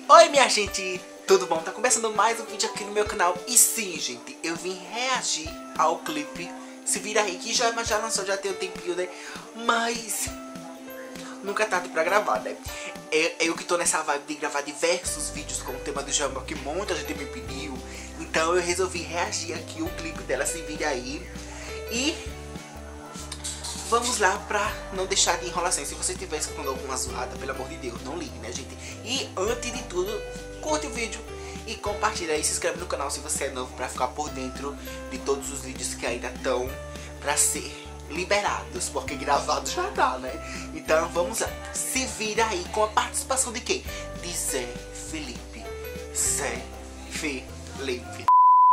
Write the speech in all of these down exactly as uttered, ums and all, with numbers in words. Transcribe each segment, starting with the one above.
Oi minha gente, tudo bom? Tá começando mais um vídeo aqui no meu canal. E sim, gente, eu vim reagir ao clipe Se Vira Aí, que já, já lançou, já tem um tempinho, né? Mas nunca é tarde pra gravar, né? Eu, eu que tô nessa vibe de gravar diversos vídeos com o tema do Jambo, que muita gente me pediu. Então eu resolvi reagir aqui o clipe dela Se Vira Aí. E vamos lá pra não deixar de enrolação. Se você estiver escutando alguma zoada, pelo amor de Deus, não ligue, né, gente? E antes de tudo, curte o vídeo e compartilha aí, se inscreve no canal se você é novo, pra ficar por dentro de todos os vídeos que ainda estão pra ser liberados, porque gravado já tá, né? Então vamos lá. Se Vira Aí, com a participação de quem? De Zé Felipe. Zé Felipe.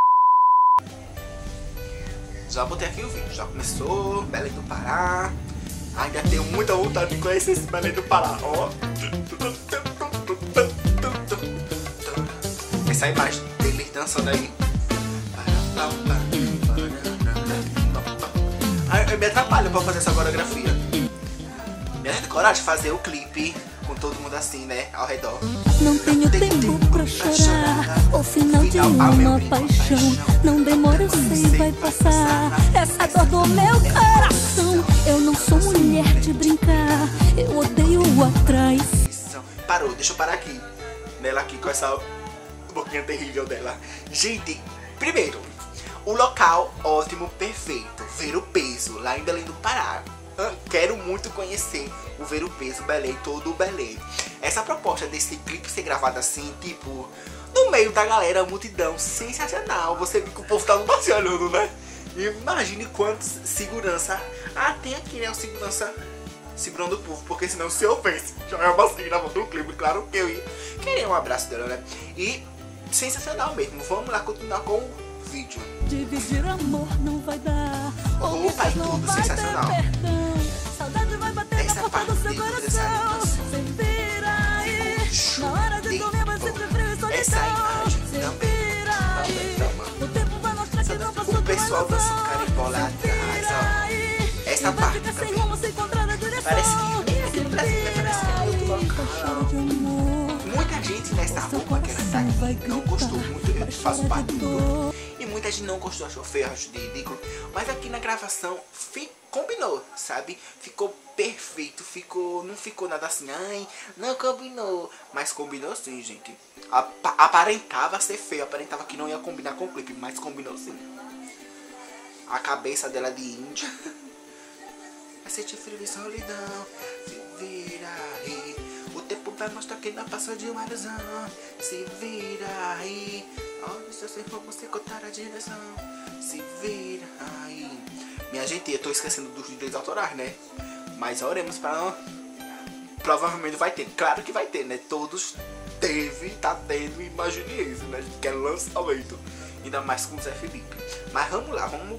Já botei aqui o vídeo, já começou, Belém do Pará. Ainda tenho muita vontade de conhecer esse Belém do Pará, ó. Essa imagem dele dançando aí. Eu me atrapalho pra fazer essa coreografia. Me ajuda coragem de fazer o clipe com todo mundo assim, né, ao redor. Não tenho tempo pra chorar, o final de uma paixão. Não demora, eu sei, vai passar essa dor do meu coração. Eu não sou mulher de brincar, eu odeio a traição. Parou, deixa eu parar aqui. Nela aqui com essa boquinha terrível dela. Gente, primeiro, o local ótimo, perfeito. Ver o Peso, lá em Belém do Pará. Quero muito conhecer o Ver o Peso, Belém, todo o Belém. Essa proposta desse clipe ser gravado assim, tipo, no meio da galera, multidão, sensacional. Você vê que o povo tá no passeio olhando, né? Imagine quantos segurança. Ah, tem aqui, né, o segurança segurando o povo, porque senão se eu fosse, já é uma assim gravando um clipe, claro que eu ia querer um abraço dela, né? E sensacional mesmo. Vamos lá continuar com o vídeo. Dividir amor não vai dar, roupa e tudo, sensacional. Saudade vai bater na porta do seu coração. Se vira aí, na hora de dormir vai ser frio e solidão. Se vira aí, o tempo vai mostrar que não passou. O pessoal dançando carimbó lá atrás, ó. Essa parte também parece que parece que é outro local. Muita gente nessa roupa que ela tá aqui não gostou muito, eu faço parte do grupo. E muita gente não gostou, achou feio, achou de ridículo. Mas aqui na gravação fi, combinou, sabe? Ficou perfeito, ficou, não ficou nada assim, ai, não combinou. Mas combinou sim, gente. Apa, aparentava ser feio, aparentava que não ia combinar com o clipe, mas combinou sim. A cabeça dela de índia. Vai sentir frio e solidão, se vira aí. O tempo vai mostrar que não passou de uma ilusão. Se vira aí. Olha se eu for você contar a direção. Se vira aí. Minha gente, eu tô esquecendo dos direitos autorais, né? Mas oremos para não... Provavelmente vai ter. Claro que vai ter, né? Todos teve, tá tendo, imagine isso, né? Que é lançamento. Ainda mais com o Zé Felipe. Mas vamos lá, vamos...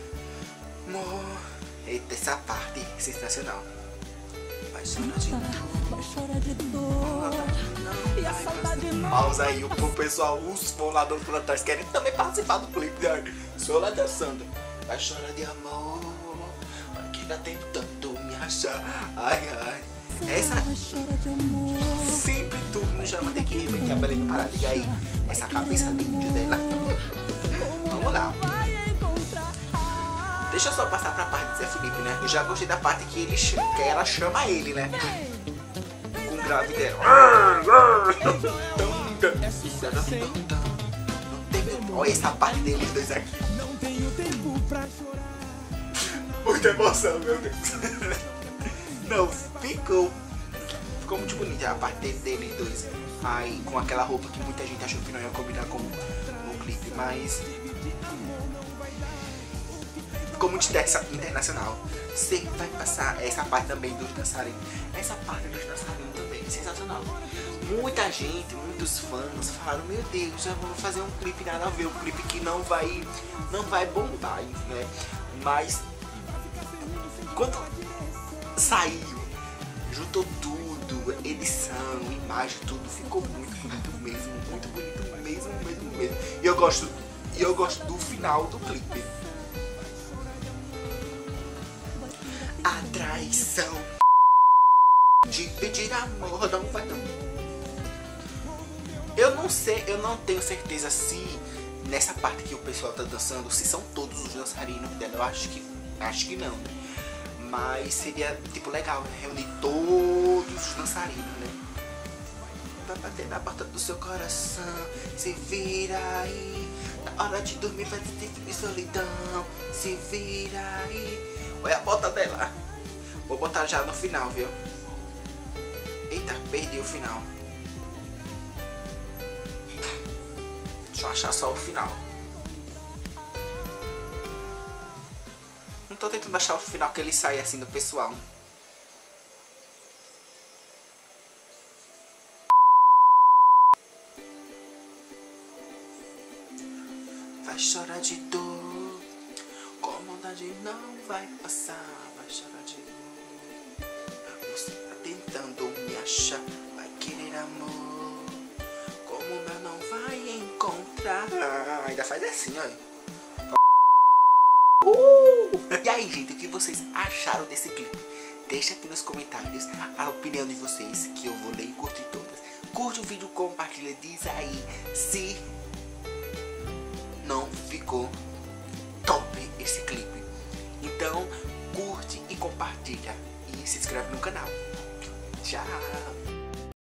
Eita, essa parte sensacional. Vai chorar de dor, vai chorar de dor. E a saudade não. Pausa aí, o pessoal, os foladores por atrás querem também participar do clipe, né? Só lá dançando. Vai chorar de amor, que ainda tem tanto me achar. Ai, ai. Essa sempre tudo no Jambo tem que remeter a Belém do Pará. Diga aí, essa cabeça de índio dela. Vamos lá. Deixa eu só passar pra parte do Zé Felipe, né? Eu já gostei da parte que, ele, que ela chama ele, né? Com o grave dela. Olha essa parte deles dois aqui. Muita emoção, meu Deus. Não, ficou. Ficou muito bonita a parte deles dois. Aí, com aquela roupa que muita gente achou que não ia combinar com o clipe, mas... ficou muito internacional. Você vai passar essa parte também dos dançarinos. Essa parte dos dançarinos também é sensacional. Muita gente, muitos fãs falaram: meu Deus, já vamos fazer um clipe nada a ver, um clipe que não vai, não vai bombar, né? Mas quando saiu, juntou tudo, edição, imagem, tudo ficou muito bonito mesmo, muito bonito mesmo, mesmo, mesmo. E eu gosto, e eu gosto do final do clipe. A traição de pedir amor não vai não. não sei, eu não tenho certeza se nessa parte que o pessoal tá dançando, se são todos os dançarinos dela. Eu acho que, acho que não, né? Mas seria, tipo, legal reunir todos os dançarinos, né? Vai bater na porta do seu coração, se vira aí. Na hora de dormir vai ter solidão, se vira aí. Olha a bota dela. Vou botar já no final, viu? Eita, perdi o final. Deixa eu achar só o final. Não tô tentando achar o final que ele sai assim do pessoal. Vai chorar de dor, comodidade não vai passar. Vai chorar de dor. Você tá tentando me achar, vai querer amor, como o meu não vai encontrar. Ah, ainda faz assim, olha. Uh! E aí, gente, o que vocês acharam desse clipe? Deixa aqui nos comentários a opinião de vocês, que eu vou ler e curtir todas. Curte o vídeo, compartilha, diz aí se